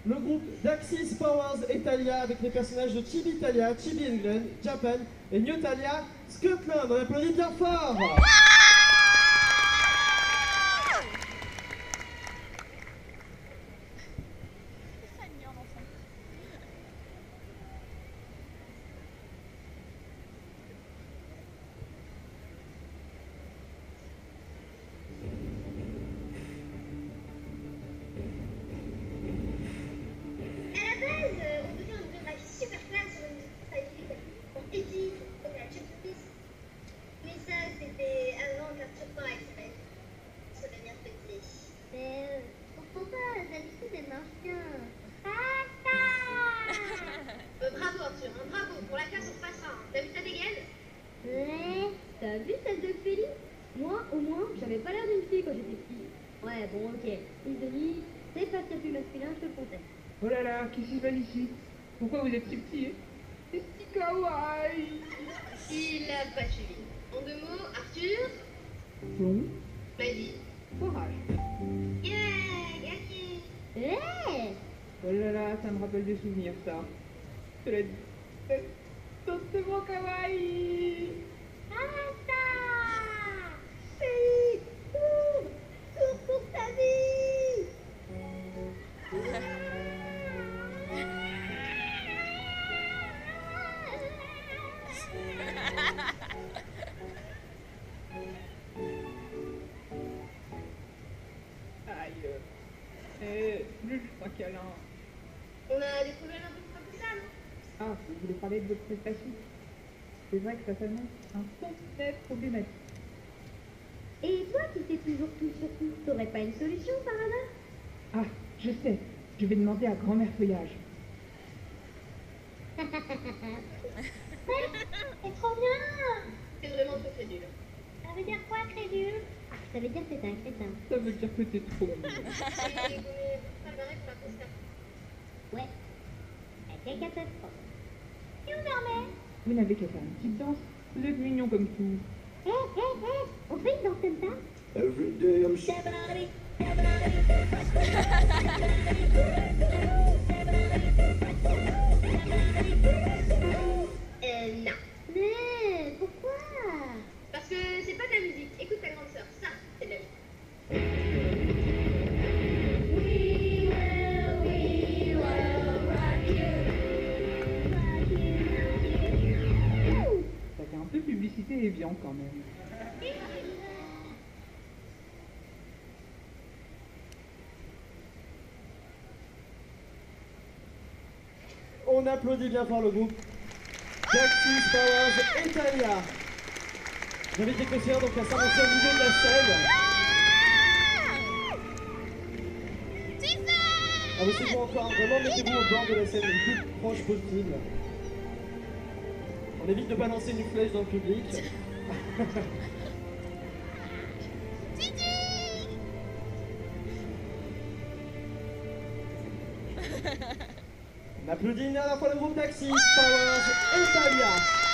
le groupe d'Axis Powers Italia avec les personnages de Chibi Italia, Chibi England, Japan et New Italia, Scotland. On applaudit bien fort. Bravo Arthur, hein, bravo, pour la classe on passera. T'as vu ta dégaine? Ouais, t'as vu celle de Félix? Moi, au moins, j'avais pas l'air d'une fille quand j'étais petite. Ouais, bon, ok. Isolée, c'est pas ce plus masculin, je te le conseille. Oh là là, qu'est-ce qui se passe ici? Pourquoi vous êtes si petit, hein? C'est si kawaii! Il a pas suivi. En deux mots, Arthur, Bon, vas-y. courage. Yeah, gagné. Ouais. Oh là là, ça me rappelle des souvenirs, ça. Cela dit, c'est tellement kawaii! Félix, cours! Cours pour ta vie! Aïe. Juste un câlin. On a des problèmes un peu comme ça, non? Ah, vous voulez parler de votre prestation? C'est vrai que ça s'annonce un complet problématique. Et toi qui sais toujours tout sur tout, t'aurais pas une solution par hasard? Ah, je sais. Je vais demander à grand-mère Feuillage. C'est trop bien! C'est vraiment trop crédule. Ça veut dire quoi, crédule? Ah, ça veut dire que t'es un crétin. Ça veut dire que t'es trop mignon. Et vous m'avez préparé pour la constatation. Ouais. Avec un catastrophe. Et on dormait? Vous n'avez qu'à faire une petite danse. Vous êtes mignon comme tout. Hé, hé, hé! On fait une danse comme ça? Every day I'm Non. Mais pourquoi? Parce que c'est pas de la musique. Écoute ta grande sœur, ça, c'est de la musique. Ça fait un peu publicité Evian quand même. On applaudit bien fort le groupe d'Axis Powers Italia. J'invite les cautionnaires donc à s'avancer au milieu de la scène. Avancez-vous encore, vraiment mettez-vous au bord de la scène, le plus proche possible. On évite de balancer une flèche dans le public. On applaudit une dernière fois le groupe d'Axis Powers Italia.